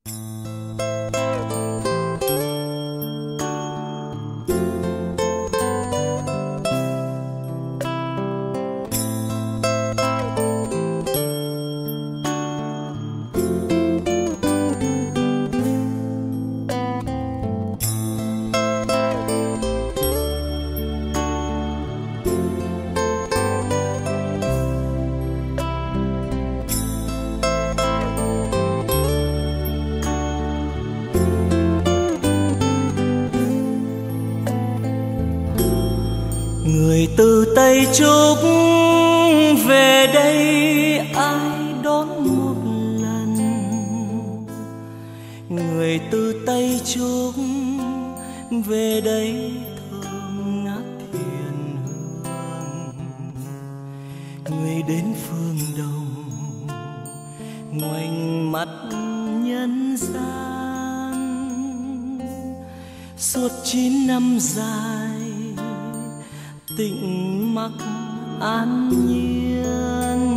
Người từ Tây Trúc về đây ai đón một lần. Người từ Tây Trúc về đây thơm ngát thiên hương. Người đến phương Đông ngoảnh mặt nhân gian. Suốt 9 năm dài tĩnh mắc an nhiên,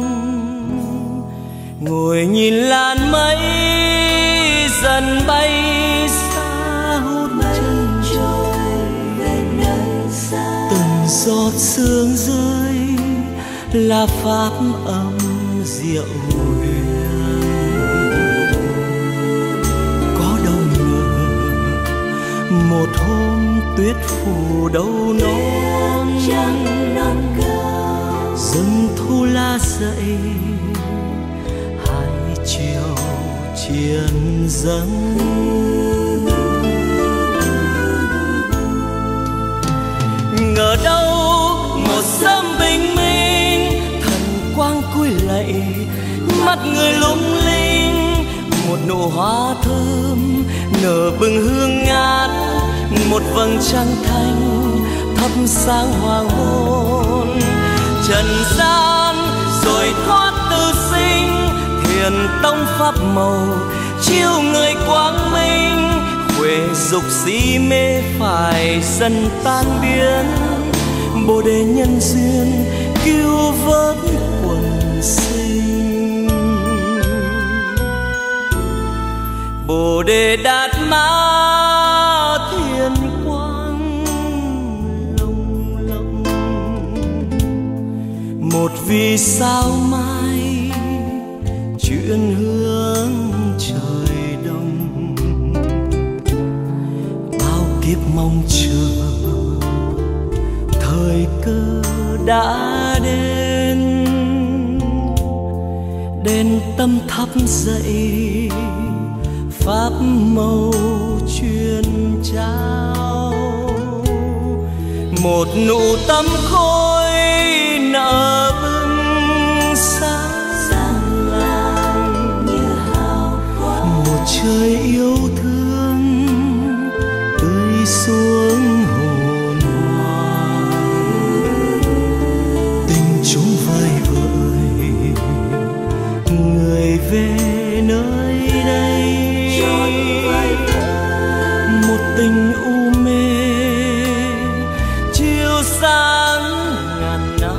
ngồi nhìn làn mây dần bay xa hút chân trời về nơi xa. Từng giọt sương rơi là pháp âm diệu huyền. Có đâu ngờ một hôm tuyết phủ đâu non dâng thu la dậy hai chiều triền dâng. Ngờ đâu một sớm bình minh thần quang cúi lạy, mắt người lung linh một nụ hoa thơm nở bừng hương ngát. Một vầng trăng thanh thắp sáng hoàng hôn. Trần gian rồi thoát tư sinh, thiền tông pháp màu chiếu người quang minh. Huệ dục si mê phải dần tan biến, bồ đề nhân duyên cứu vớt quần sinh. Bồ đề đạt ma thiên quang lồng lộng, một vì sao mai chuyện hướng trời đông. Bao kiếp mong chờ thời cơ đã đến, đền tâm thắp dậy pháp màu truyền trao. Một nụ tâm khôi nở bừng sáng lạng như hào quang. Một trời yêu thương tươi xuống hồn hoàng. Tình chúng vơi vợi người về nơi đây. Một tình u mê chiếu sáng ngàn năm.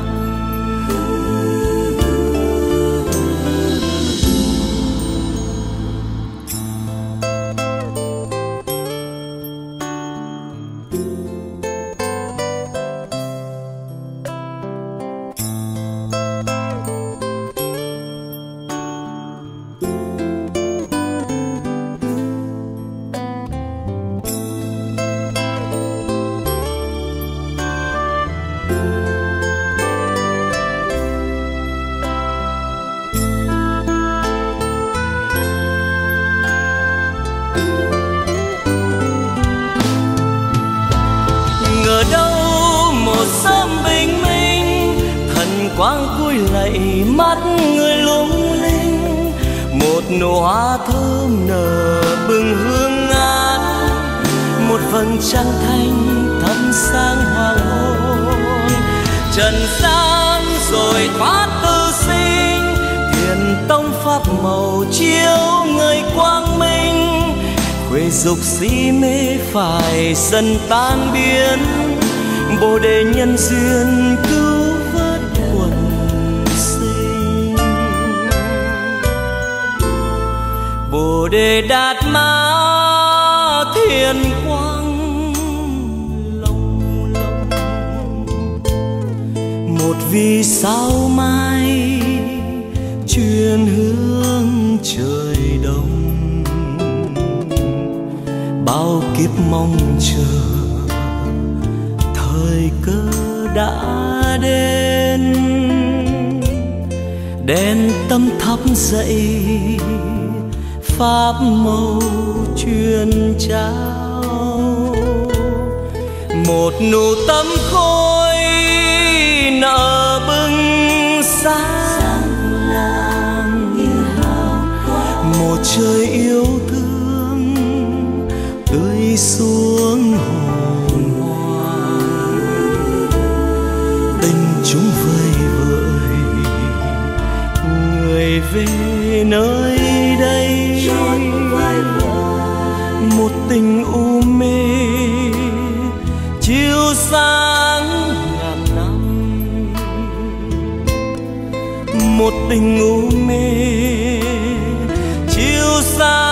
Quang cúi lạy, mắt người lung linh một nụ hoa thơm nở bừng hương ngát. Một vầng trăng thanh thắp sáng hoàng hôn. Trần gian rồi thoát tư sinh, thiền tông pháp màu chiếu người quang minh. Khuê dục si mê phải dần tan biến, bồ đề nhân duyên cứu vớt quần sinh. Bồ đề đạt ma thiên quang long lộng. Một vì sao mai truyền hướng trời đông. Bao kiếp mong chờ thời cơ đã đến. Đèn tâm thắp dậy pháp màu truyền trao. Một nụ tâm khôi nở bừng sáng làng như hào quang. Một trời yêu thương tươi xuống hồn hoàng. Tình chúng vơi vợi người về nơi đây. Một tình u mê chiếu sáng ngàn năm. Một tình u mê chiếu sáng